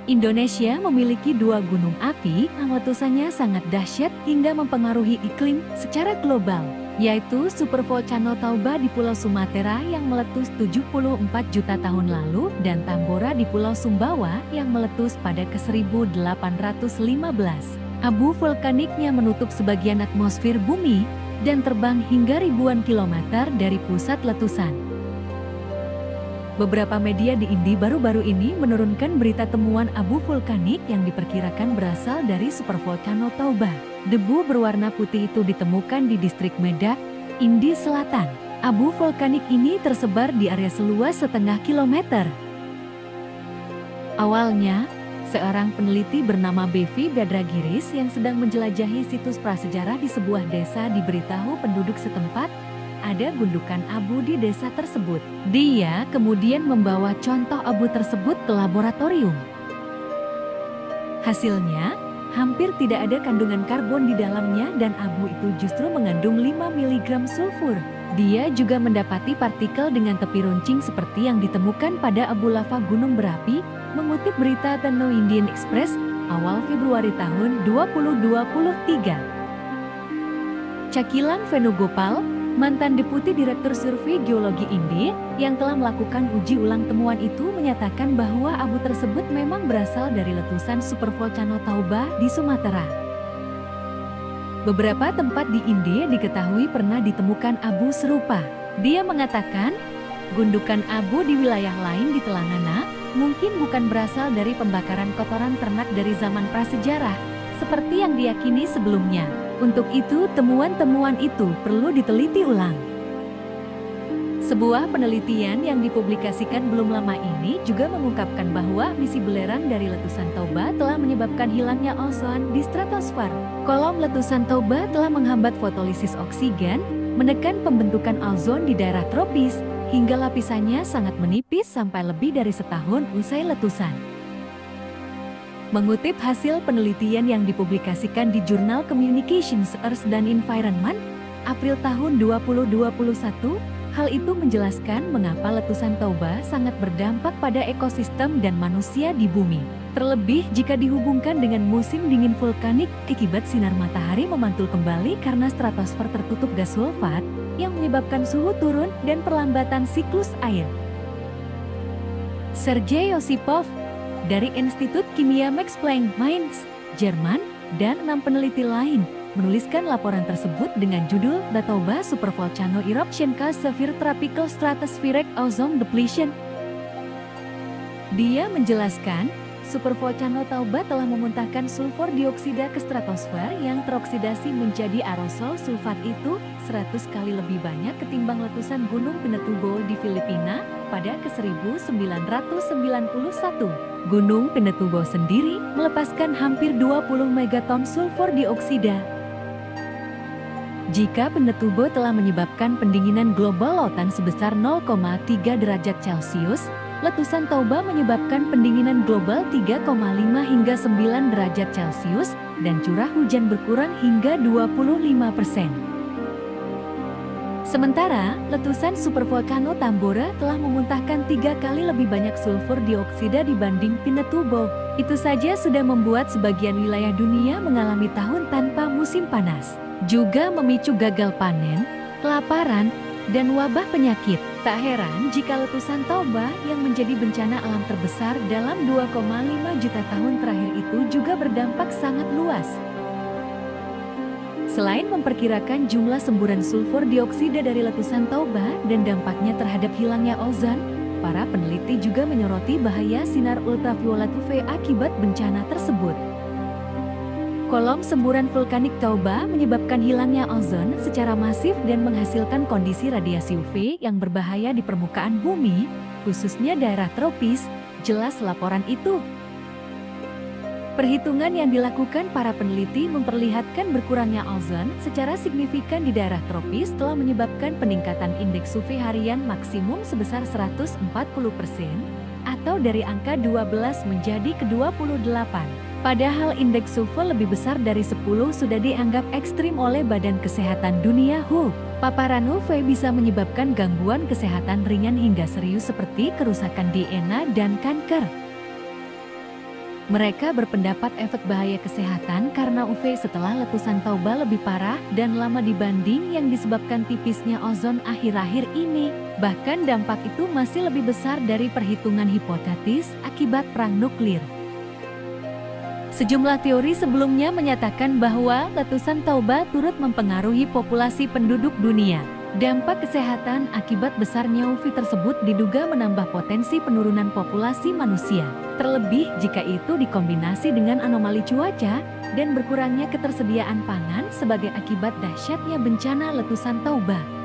Indonesia memiliki dua gunung api yang letusannya sangat dahsyat hingga mempengaruhi iklim secara global, yaitu Supervolcano Tauba di Pulau Sumatera yang meletus 74 juta tahun lalu dan Tambora di Pulau Sumbawa yang meletus pada ke-1815. Abu vulkaniknya menutup sebagian atmosfer bumi dan terbang hingga ribuan kilometer dari pusat letusan. Beberapa media di India baru-baru ini menurunkan berita temuan abu vulkanik yang diperkirakan berasal dari Supervolcano Tauba. Debu berwarna putih itu ditemukan di distrik Medak, India Selatan. Abu vulkanik ini tersebar di area seluas setengah kilometer. Awalnya, seorang peneliti bernama Bevi Badragiris yang sedang menjelajahi situs prasejarah di sebuah desa diberitahu penduduk setempat ada gundukan abu di desa tersebut. Dia kemudian membawa contoh abu tersebut ke laboratorium. Hasilnya, hampir tidak ada kandungan karbon di dalamnya dan abu itu justru mengandung 5 mg sulfur. Dia juga mendapati partikel dengan tepi runcing seperti yang ditemukan pada abu lava gunung berapi, mengutip berita The New Indian Express awal Februari tahun 2023. Cakilan Venugopal, mantan Deputi Direktur Survei Geologi India yang telah melakukan uji ulang temuan itu menyatakan bahwa abu tersebut memang berasal dari letusan Supervolcano Tauba di Sumatera. Beberapa tempat di India diketahui pernah ditemukan abu serupa. Dia mengatakan, gundukan abu di wilayah lain di Telangana mungkin bukan berasal dari pembakaran kotoran ternak dari zaman prasejarah, seperti yang diyakini sebelumnya. Untuk itu, temuan-temuan itu perlu diteliti ulang. Sebuah penelitian yang dipublikasikan belum lama ini juga mengungkapkan bahwa misi belerang dari letusan Tauba telah menyebabkan hilangnya ozon di stratosfer. Kolom letusan Tauba telah menghambat fotolisis oksigen, menekan pembentukan ozon di daerah tropis, hingga lapisannya sangat menipis sampai lebih dari setahun usai letusan. Mengutip hasil penelitian yang dipublikasikan di jurnal Communications Earth dan Environment, April tahun 2021, hal itu menjelaskan mengapa letusan Tauba sangat berdampak pada ekosistem dan manusia di bumi. Terlebih jika dihubungkan dengan musim dingin vulkanik akibat sinar matahari memantul kembali karena stratosfer tertutup gas sulfat yang menyebabkan suhu turun dan perlambatan siklus air. Sergei Osipov dari Institut Kimia Max Planck Mainz, Jerman, dan 6 peneliti lain menuliskan laporan tersebut dengan judul The Tauba Supervolcano Eruption Cause Severe Tropical Stratospheric Ozone Depletion. Dia menjelaskan, Supervolcano Tauba telah memuntahkan sulfur dioksida ke stratosfer yang teroksidasi menjadi aerosol. Sulfat itu 100 kali lebih banyak ketimbang letusan Gunung Pinatubo di Filipina pada ke-1991. Gunung Pinatubo sendiri melepaskan hampir 20 megaton sulfur dioksida. Jika Pinatubo telah menyebabkan pendinginan global lautan sebesar 0,3 derajat Celcius, letusan Tauba menyebabkan pendinginan global 3,5 hingga 9 derajat Celcius dan curah hujan berkurang hingga 25%. Sementara, letusan Supervolcano Tambora telah memuntahkan 3 kali lebih banyak sulfur dioksida dibanding Pinatubo. Itu saja sudah membuat sebagian wilayah dunia mengalami tahun tanpa musim panas. Juga memicu gagal panen, kelaparan, dan wabah penyakit. Tak heran jika letusan Tauba yang menjadi bencana alam terbesar dalam 2,5 juta tahun terakhir itu juga berdampak sangat luas. Selain memperkirakan jumlah semburan sulfur dioksida dari letusan Tauba dan dampaknya terhadap hilangnya ozon, para peneliti juga menyoroti bahaya sinar ultraviolet UV akibat bencana tersebut. Kolom semburan vulkanik Tauba menyebabkan hilangnya ozon secara masif dan menghasilkan kondisi radiasi UV yang berbahaya di permukaan bumi, khususnya daerah tropis, jelas laporan itu. Perhitungan yang dilakukan para peneliti memperlihatkan berkurangnya ozon secara signifikan di daerah tropis telah menyebabkan peningkatan indeks UV harian maksimum sebesar 140%, atau dari angka 12 menjadi ke-28. Padahal indeks UV lebih besar dari 10 sudah dianggap ekstrim oleh Badan Kesehatan Dunia WHO. Paparan UV bisa menyebabkan gangguan kesehatan ringan hingga serius seperti kerusakan DNA dan kanker. Mereka berpendapat efek bahaya kesehatan karena UV setelah letusan Toba lebih parah dan lama dibanding yang disebabkan tipisnya ozon akhir-akhir ini. Bahkan dampak itu masih lebih besar dari perhitungan hipotetis akibat perang nuklir. Sejumlah teori sebelumnya menyatakan bahwa letusan Toba turut mempengaruhi populasi penduduk dunia. Dampak kesehatan akibat besarnya UV tersebut diduga menambah potensi penurunan populasi manusia. Terlebih jika itu dikombinasi dengan anomali cuaca dan berkurangnya ketersediaan pangan sebagai akibat dahsyatnya bencana letusan Toba.